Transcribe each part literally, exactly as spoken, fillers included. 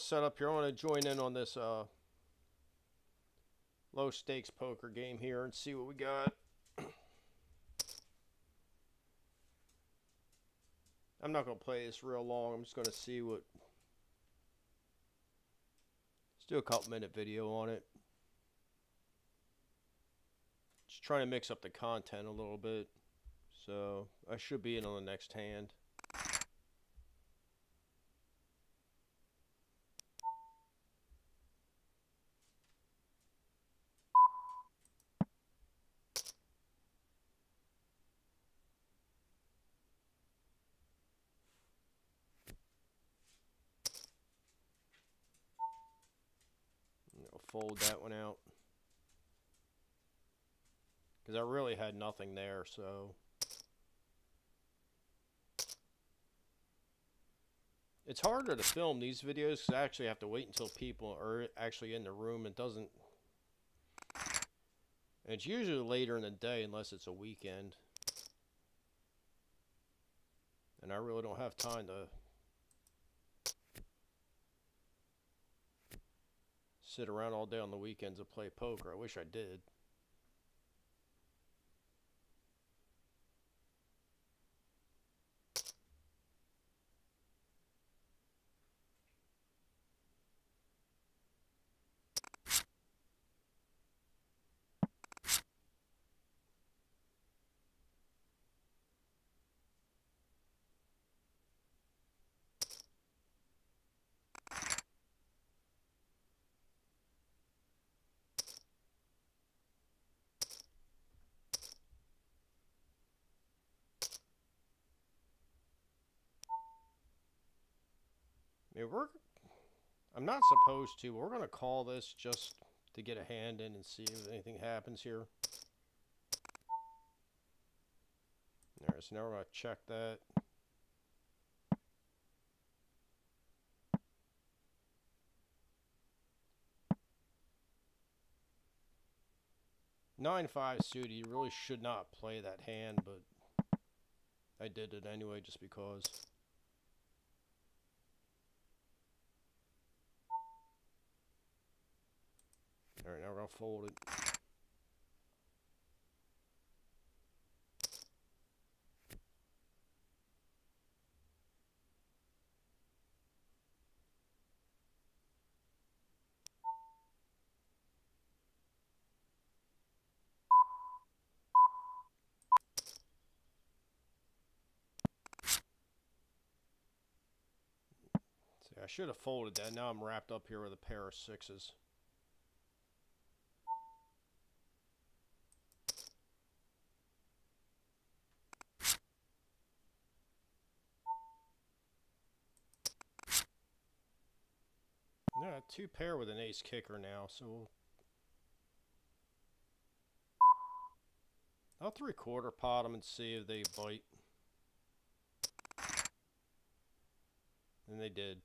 setup here. I want to join in on this uh, low stakes poker game here and see what we got. I'm not going to play this real long. I'm just going to see what... Let's do a couple minute video on it. Just trying to mix up the content a little bit. So I should be in on the next hand. I'll fold that one out. Because I really had nothing there, so... It's harder to film these videos because I actually have to wait until people are actually in the room. It doesn't... And it's usually later in the day unless it's a weekend. And I really don't have time to sit around all day on the weekends and play poker. I wish I did. I mean, we're... I'm not supposed to, but we're going to call this just to get a hand in and see if anything happens here. Alright, so now we're going to check that. nine five suited, you really should not play that hand, but I did it anyway just because. Alright, now we're going to fold it. See, I should have folded that. Now I'm wrapped up here with a pair of sixes. No, two pair with an ace kicker now, so we'll... I'll three quarter pot them and see if they bite. And they did.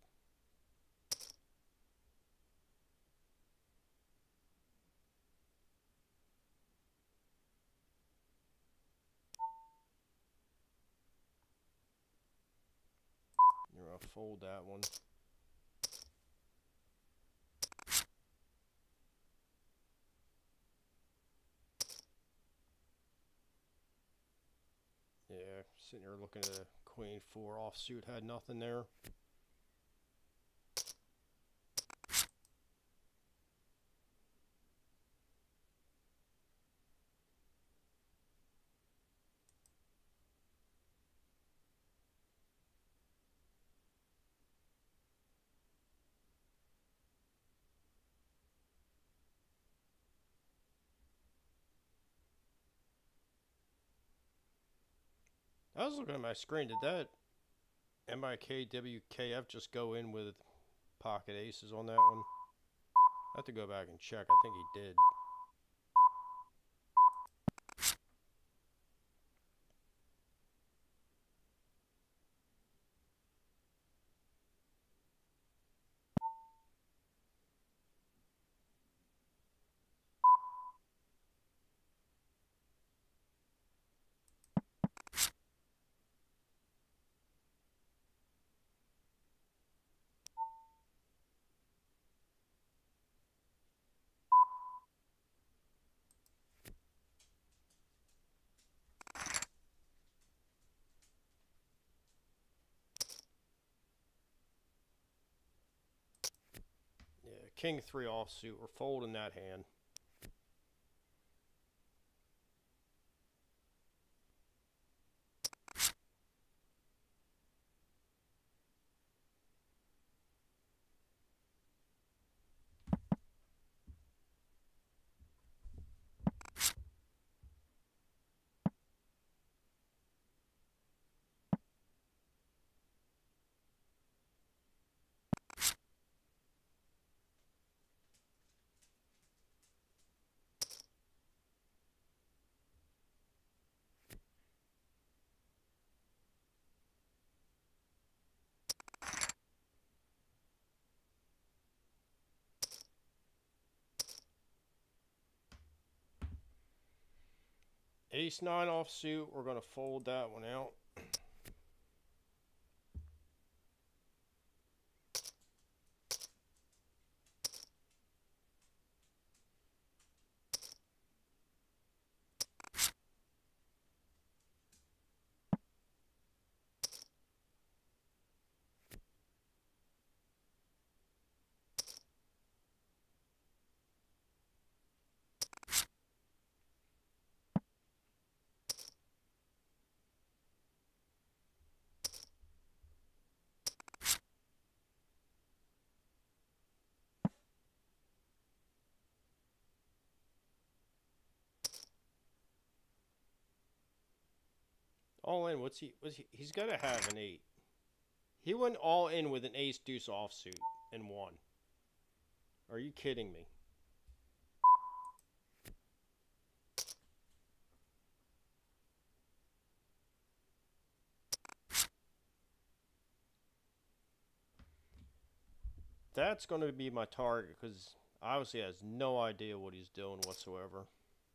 You're gonna fold that one. Yeah, sitting here looking at a queen four offsuit, had nothing there. I was looking at my screen. Did that M I K W K F just go in with pocket aces on that one? I have to go back and check. I think he did. king three offsuit. We're folding that hand. Ace nine offsuit, we're going to fold that one out. All in, what's he, what's he, he's got to have an eight. He went all in with an ace deuce offsuit and won. Are you kidding me? That's going to be my target because obviously he has no idea what he's doing whatsoever.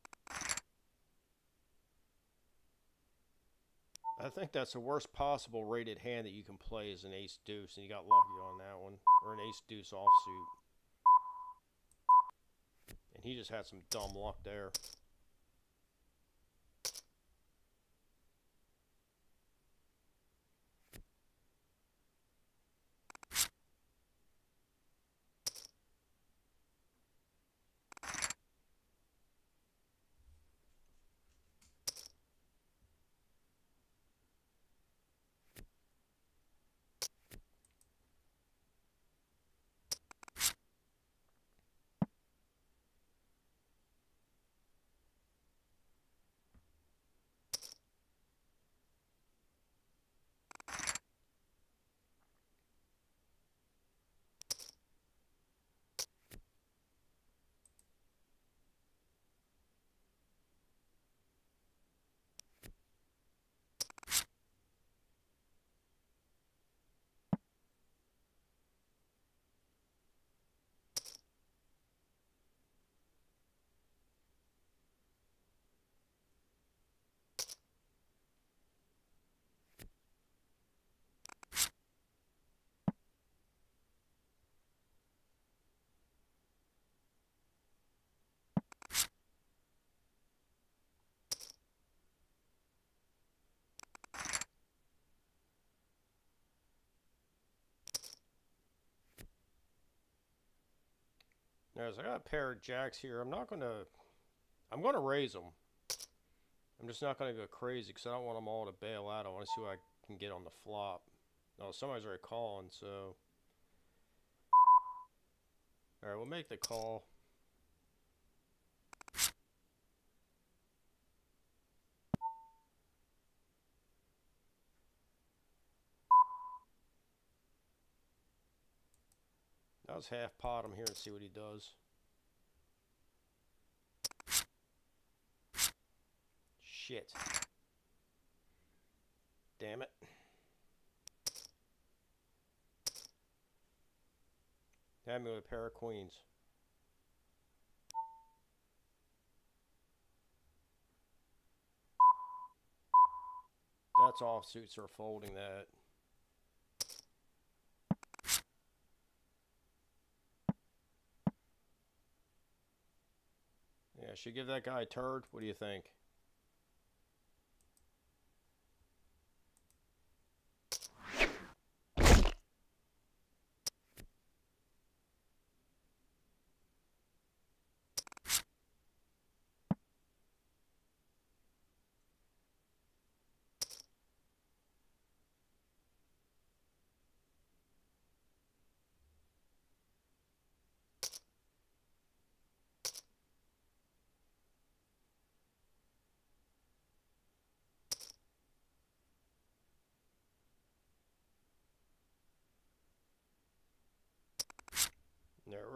I think that's the worst possible rated hand that you can play is an ace deuce, and you got lucky on that one, or an ace deuce offsuit. And he just had some dumb luck there. Now, so I got a pair of jacks here. I'm not going to... I'm going to raise them. I'm just not going to go crazy because I don't want them all to bail out. I want to see what I can get on the flop. Oh, somebody's already calling, so... Alright, we'll make the call. That was half pot. I'm here and see what he does. Shit. Damn it. Had me with a pair of queens. That's offsuit, so we're folding that. Yeah, should give that guy a turd. What do you think?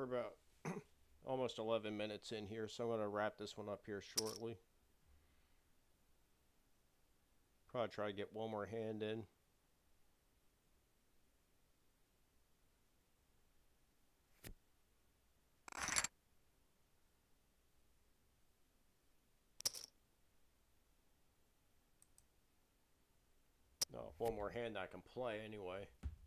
We're about almost eleven minutes in here, so I'm going to wrap this one up here shortly. Probably try to get one more hand in. No, one more hand I can play anyway.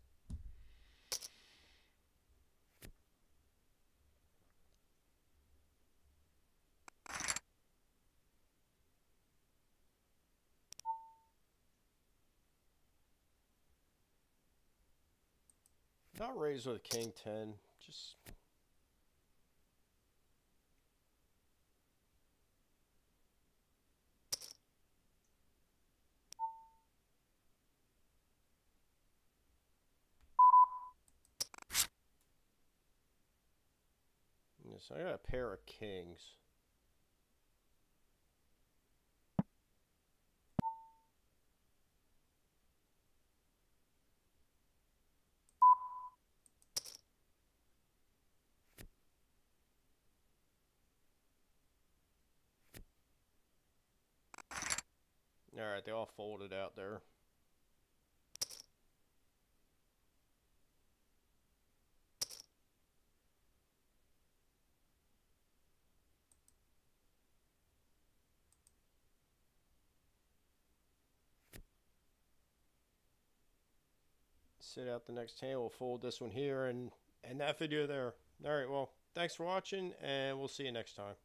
Not raised with king ten, just... Yes, I got a pair of kings. Alright, they all folded out there. Sit out the next hand. We'll fold this one here and end that video there. Alright, well, thanks for watching, and we'll see you next time.